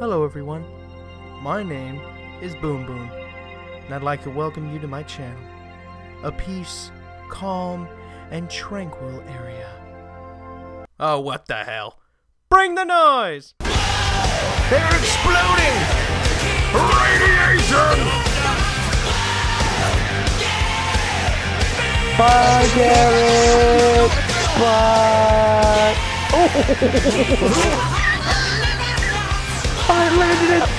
Hello everyone, my name is Boom Boon, and I'd like to welcome you to my channel, a peace, calm, and tranquil area. Oh, what the hell? Bring the noise! They're exploding! Radiation! Bye, Garrett! Bye! Oh. I landed it!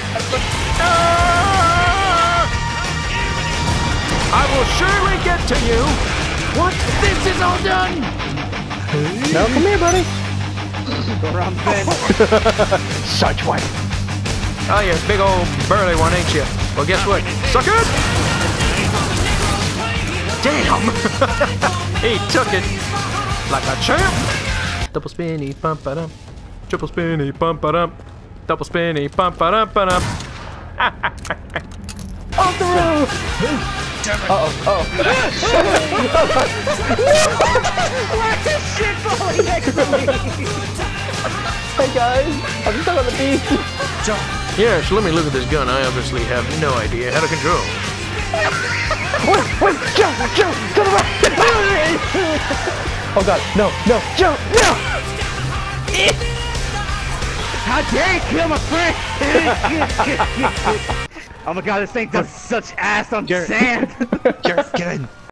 I will surely get to you once this is all done! No, come here, buddy! Go around the bend. Such one! Oh, you're a big old burly one, ain't you? Well, guess what? Suck it! Damn! He took it like a champ! Double spinny bump ba dum. Triple spinny bump ba dum. Double spinny bump ba dum ba dum. Off the roof! Uh-oh, Why is this shit falling next to me? Hey guys, I'm stuck on the beach! Yeah, so let me look at this gun. I obviously have no idea how to control. Wait, Joe, to the right! Oh god, no, Joe, no! How dare you kill my friend? Oh my god, this thing does such ass on sand! Garrett, get in!